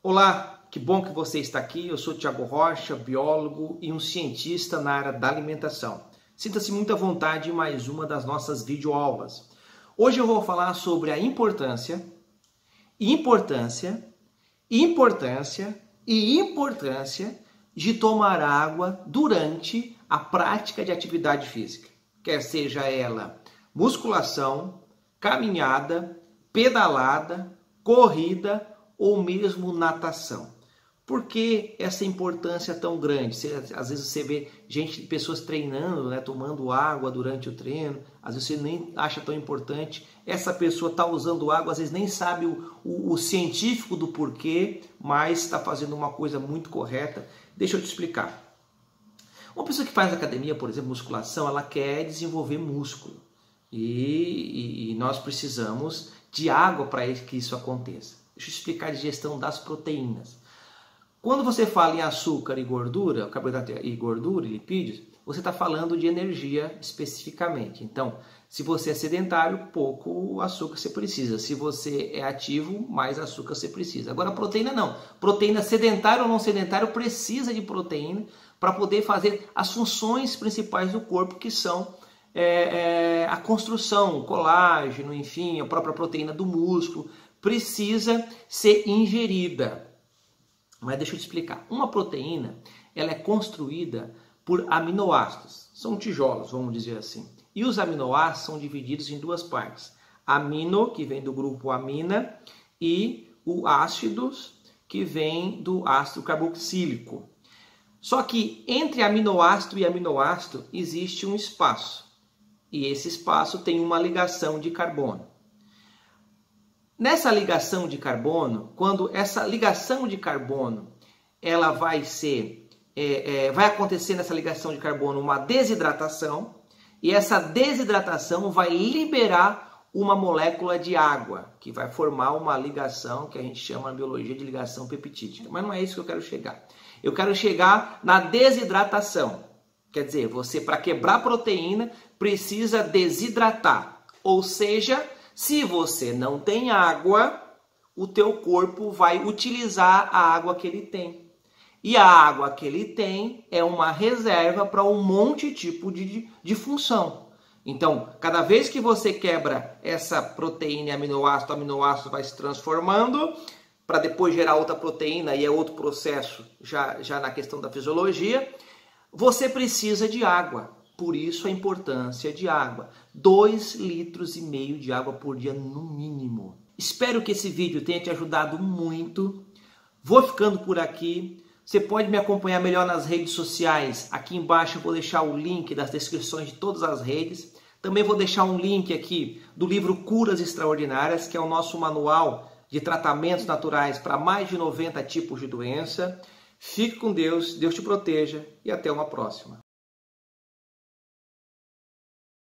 Olá, que bom que você está aqui. Eu sou Thiago Rocha, biólogo e um cientista na área da alimentação. Sinta-se muito à vontade em mais uma das nossas videoaulas. Hoje eu vou falar sobre a importância de tomar água durante a prática de atividade física, quer seja ela musculação, caminhada, pedalada, corrida ou mesmo natação. Por que essa importância tão grande? Às vezes você vê pessoas treinando, tomando água durante o treino, às vezes você nem acha tão importante. Essa pessoa está usando água, às vezes nem sabe o científico do porquê, mas está fazendo uma coisa muito correta. Deixa eu te explicar. Uma pessoa que faz academia, por exemplo, musculação, ela quer desenvolver músculo. E nós precisamos de água para que isso aconteça. Deixa eu explicar a digestão das proteínas. Quando você fala em açúcar e gordura, carboidrato e gordura e lipídios, você está falando de energia especificamente. Então, se você é sedentário, pouco açúcar você precisa. Se você é ativo, mais açúcar você precisa. Agora, proteína não. Proteína sedentário ou não sedentário precisa de proteína para poder fazer as funções principais do corpo, que são a construção, o colágeno, enfim, a própria proteína do músculo, precisa ser ingerida. Mas deixa eu te explicar. Uma proteína, ela é construída por aminoácidos. São tijolos, vamos dizer assim. E os aminoácidos são divididos em duas partes. Amino, que vem do grupo amina, e o ácidos, que vem do ácido carboxílico. Só que entre aminoácido e aminoácido existe um espaço. E esse espaço tem uma ligação de carbono. Nessa ligação de carbono, quando essa ligação de carbono ela vai acontecer nessa ligação de carbono uma desidratação, e essa desidratação vai liberar uma molécula de água, que vai formar uma ligação que a gente chama na biologia de ligação peptídica. Mas não é isso que eu quero chegar. Eu quero chegar na desidratação. Quer dizer, você, para quebrar proteína, precisa desidratar. Ou seja, se você não tem água, o teu corpo vai utilizar a água que ele tem. E a água que ele tem é uma reserva para um monte de tipo de função. Então, cada vez que você quebra essa proteína e aminoácido, o aminoácido vai se transformando para depois gerar outra proteína, e é outro processo já na questão da fisiologia. Você precisa de água, por isso a importância de água. 2,5 litros de água por dia no mínimo. Espero que esse vídeo tenha te ajudado muito. Vou ficando por aqui. Você pode me acompanhar melhor nas redes sociais. Aqui embaixo eu vou deixar o link das descrições de todas as redes. Também vou deixar um link aqui do livro Curas Extraordinárias, que é o nosso manual de tratamentos naturais para mais de 90 tipos de doença. Fique com Deus, Deus te proteja e até uma próxima.